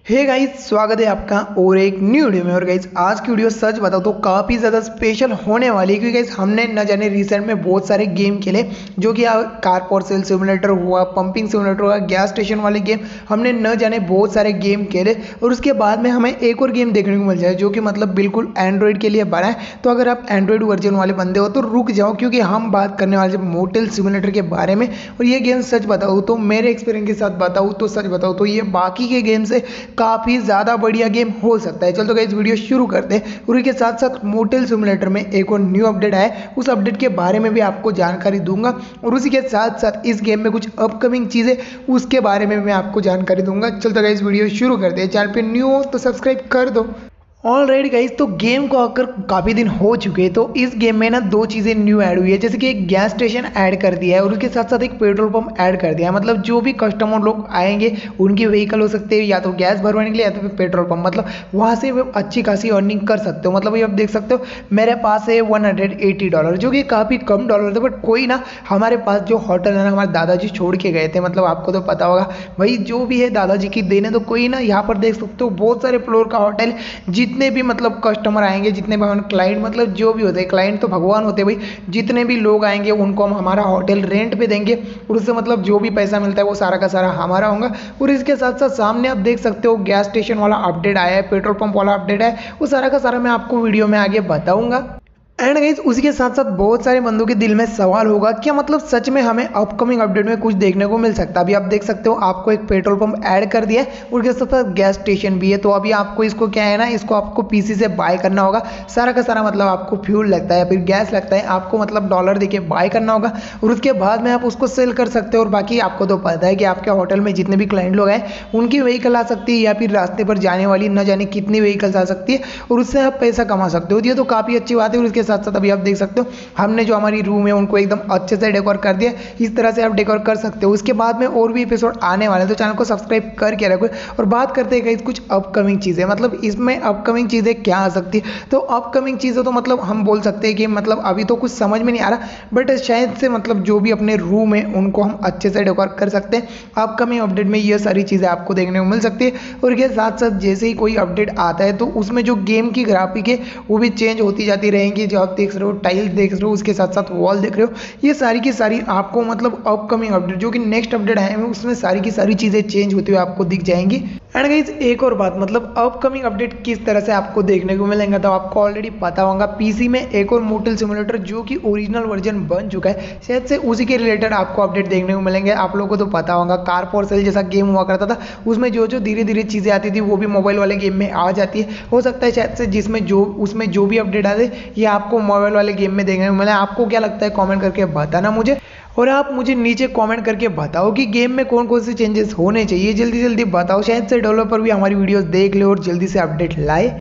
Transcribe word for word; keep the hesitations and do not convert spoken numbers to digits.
Hey guys, स्वागत है आपका और एक न्यू वीडियो में। और गाइस आज की वीडियो सच बताओ तो काफ़ी ज़्यादा स्पेशल होने वाली है, क्योंकि गाइस हमने न जाने रिसेंट में बहुत सारे गेम खेले, जो कि कार पार्सल सिमुलेटर हुआ, पंपिंग सिमुलेटर हुआ, गैस स्टेशन वाले गेम, हमने न जाने बहुत सारे गेम खेले। और उसके बाद में हमें एक और गेम देखने को मिल जाए जो कि मतलब बिल्कुल एंड्रॉयड के लिए बना है। तो अगर आप एंड्रॉयड वर्जन वाले बंदे हो तो रुक जाओ, क्योंकि हम बात करने वाले मोटेल सिमुलेटर के बारे में। और ये गेम सच बताऊँ तो मेरे एक्सपीरियंस के साथ बताऊँ तो सच बताऊँ तो ये बाकी के गेम से काफ़ी ज़्यादा बढ़िया गेम हो सकता है। चलो तो गाइस वीडियो शुरू करते हैं। और इसके साथ साथ मोटेल सिमुलेटर में एक और न्यू अपडेट आया, उस अपडेट के बारे में भी आपको जानकारी दूंगा। और उसी के साथ साथ इस गेम में कुछ अपकमिंग चीज़ें, उसके बारे में मैं आपको जानकारी दूंगा। चलो तो गाइस वीडियो शुरू करते हैं। चैनल पे न्यू हो तो सब्सक्राइब कर दो। ऑल राइट गाइज, तो गेम को आकर काफ़ी दिन हो चुके हैं। तो इस गेम में ना दो चीज़ें न्यू ऐड हुई है, जैसे कि एक गैस स्टेशन ऐड कर दिया है और उसके साथ साथ एक पेट्रोल पंप ऐड कर दिया है। मतलब जो भी कस्टमर लोग आएंगे उनकी व्हीकल हो सकते हैं या तो गैस भरवाने के लिए या तो फिर पेट्रोल पंप, मतलब वहाँ से वो अच्छी खासी अर्निंग कर सकते हो। मतलब ये आप देख सकते हो मेरे पास है वन हंड्रेड एटी डॉलर, जो कि काफ़ी कम डॉलर थे, बट कोई ना, हमारे पास जो होटल है ना, हमारे दादाजी छोड़ के गए थे। मतलब आपको तो पता होगा भाई, जो भी है दादाजी की देने, तो कोई ना, यहाँ पर देख सकते हो बहुत सारे फ्लोर का होटल, जितने भी मतलब कस्टमर आएंगे, जितने भी क्लाइंट, मतलब जो भी होते हैं, क्लाइंट तो भगवान होते हैं भाई, जितने भी लोग आएंगे उनको हम हमारा होटल रेंट पे देंगे और उससे मतलब जो भी पैसा मिलता है वो सारा का सारा हमारा होगा। और इसके साथ साथ सामने आप देख सकते हो गैस स्टेशन वाला अपडेट आया है, पेट्रोल पंप वाला अपडेट है, वो सारा का सारा मैं आपको वीडियो में आगे बताऊंगा। एंड गाइज उसी के साथ साथ बहुत सारे बंदों के दिल में सवाल होगा, क्या मतलब सच में हमें अपकमिंग अपडेट में कुछ देखने को मिल सकता है। अभी आप देख सकते हो आपको एक पेट्रोल पंप ऐड कर दिया है और उसके साथ साथ गैस स्टेशन भी है। तो अभी आपको इसको क्या है ना, इसको आपको पीसी से बाय करना होगा, सारा का सारा मतलब आपको फ्यूल लगता है, फिर गैस लगता है, आपको मतलब डॉलर देके बाय करना होगा और उसके बाद में आप उसको सेल कर सकते हो। और बाकी आपको तो पता है कि आपके होटल में जितने भी क्लाइंट लोग हैं उनकी व्हीकल आ सकती है, या फिर रास्ते पर जाने वाली न जाने कितनी व्हीकल्स आ सकती है, और उससे आप पैसा कमा सकते हो। ये तो काफ़ी अच्छी बात है। और उसके साथ साथ अभी आप देख सकते हो हमने जो हमारी रूम है उनको एकदम अच्छे से डेकोर कर दिया, इस तरह से आप डेकोर कर सकते हो। उसके बाद में और भी एपिसोड आने वाले हैं, तो चैनल को सब्सक्राइब करके रखो। और बात करते हैं कुछ अपकमिंग चीज़ें, मतलब इसमें अपकमिंग चीज़ें क्या आ सकती है। तो अपकमिंग चीज़ें तो मतलब हम बोल सकते हैं कि मतलब अभी तो कुछ समझ में नहीं आ रहा, बट शायद से मतलब जो भी अपने रूम है उनको हम अच्छे से डेकोर कर सकते हैं। अपकमिंग अपडेट में ये सारी चीज़ें आपको देखने को मिल सकती है। और इसके साथ साथ जैसे ही कोई अपडेट आता है तो उसमें जो गेम की ग्राफिक है वो भी चेंज होती जाती रहेंगी। जो आप देख रहे हो टाइल देख रहे हो, उसके साथ साथ वॉल देख रहे हो, ये सारी की सारी आपको मतलब अपकमिंग अपडेट जो कि नेक्स्ट अपडेट आए हैं उसमें सारी की सारी चीज़ें चेंज होती हुई आपको दिख जाएंगी। एंड गाइस एक और बात, मतलब अपकमिंग अपडेट किस तरह से आपको देखने को मिलेंगे तो आपको ऑलरेडी पता होगा, पीसी में एक और मोटेल सिमुलेटर जो कि ओरिजिनल वर्जन बन चुका है, शायद से उसी के रिलेटेड आपको अपडेट देखने को मिलेंगे। आप लोगों को तो पता होगा कार फॉर सेल जैसा गेम हुआ करता था, उसमें जो जो धीरे धीरे चीज़ें आती थी वो भी मोबाइल वाले गेम में आ जाती है। हो सकता है शायद से जिसमें जो उसमें जो भी अपडेट आते ये आपको मोबाइल वाले गेम में देखने को मिले। आपको क्या लगता है कमेंट करके बताना मुझे, और आप मुझे नीचे कमेंट करके बताओ कि गेम में कौन कौन से चेंजेस होने चाहिए। जल्दी जल्दी बताओ, शायद से डेवलपर भी हमारी वीडियोस देख ले और जल्दी से अपडेट लाए।